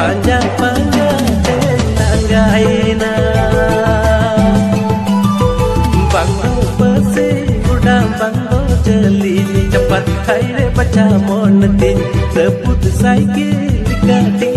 panjang-panjang tanggaina bangku besi udang bangku jeli cepat hai re baca mon tin sebut saiki dikati